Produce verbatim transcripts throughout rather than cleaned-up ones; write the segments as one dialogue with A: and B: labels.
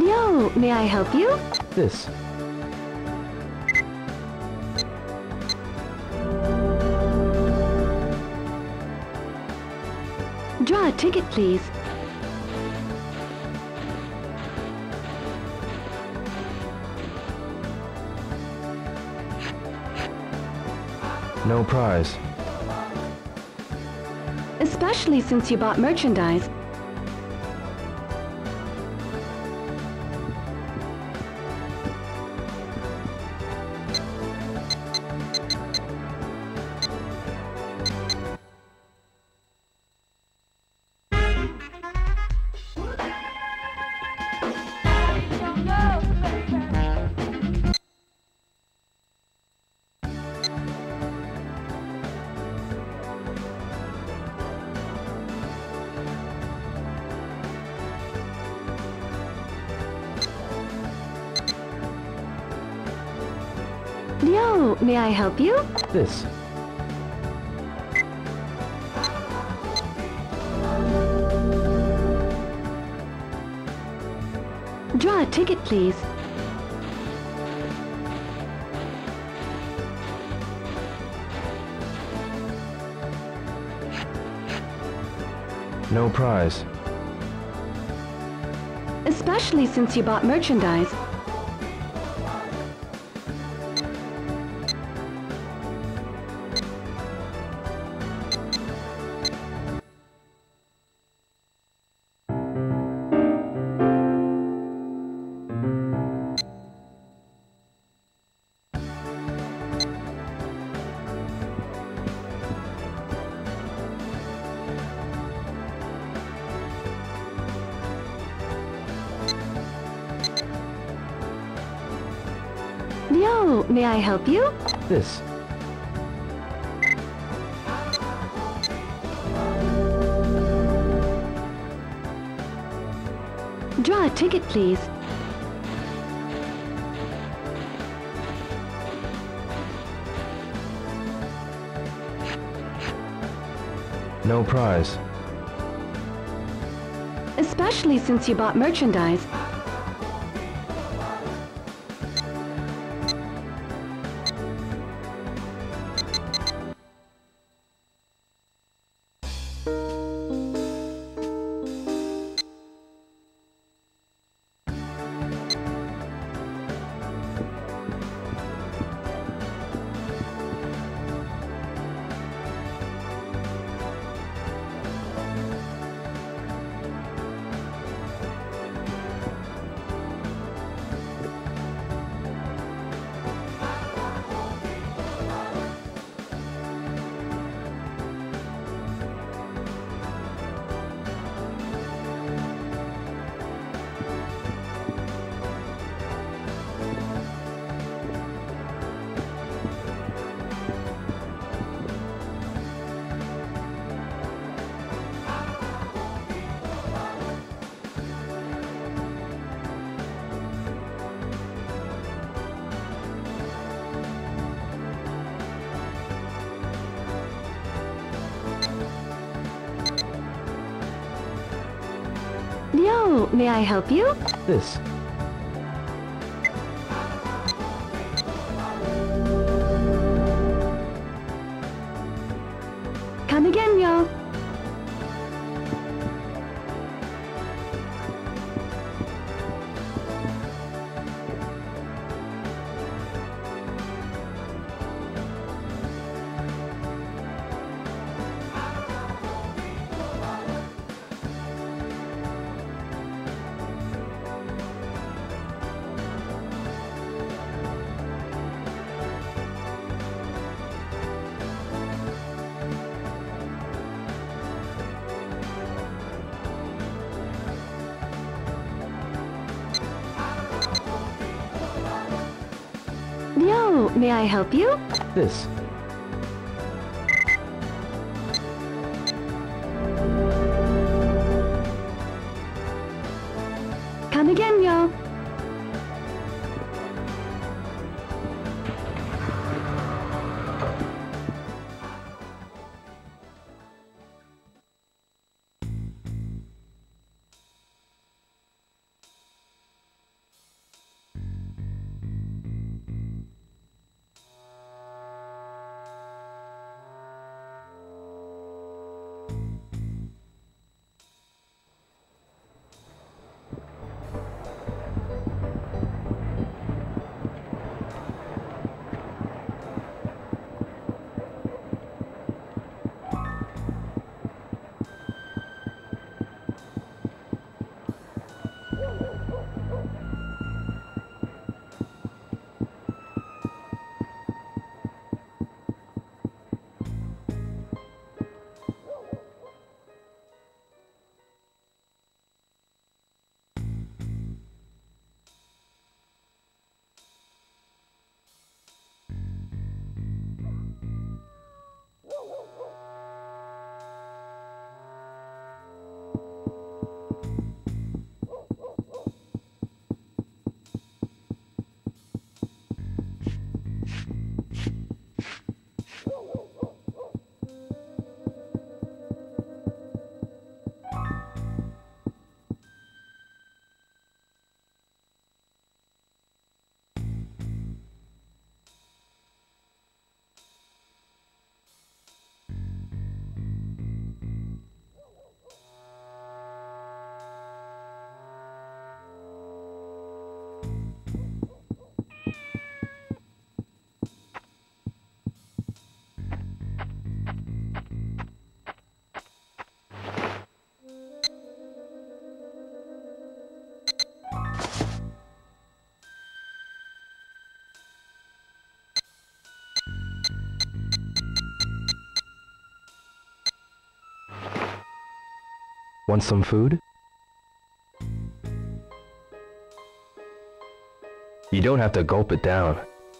A: Leo, may I help you?
B: This.
A: Draw a ticket, please.
B: No prize.
A: Especially since you bought merchandise. Leo, may I help you?
B: This.
A: Draw a ticket, please.
B: No prize.
A: Especially since you bought merchandise. Leo, may I help you?
B: This.
A: Draw a ticket, please.
B: No prize.
A: Especially since you bought merchandise. Leo, may I help you?
B: This.
A: Come again, yo. Leo, may I help you?
B: This.
A: Come again, yo.
B: Want some food? You don't have to gulp it down.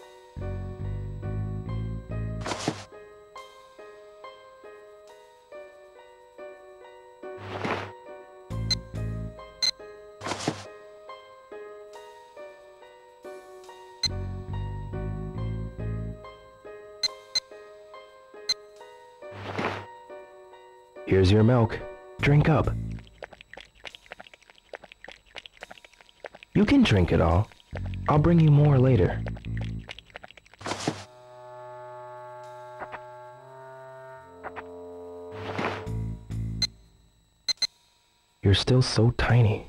B: Here's your milk. Drink up. You can drink it all. I'll bring you more later. You're still so tiny.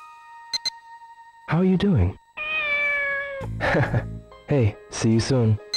B: How are you doing? Hey, see you soon.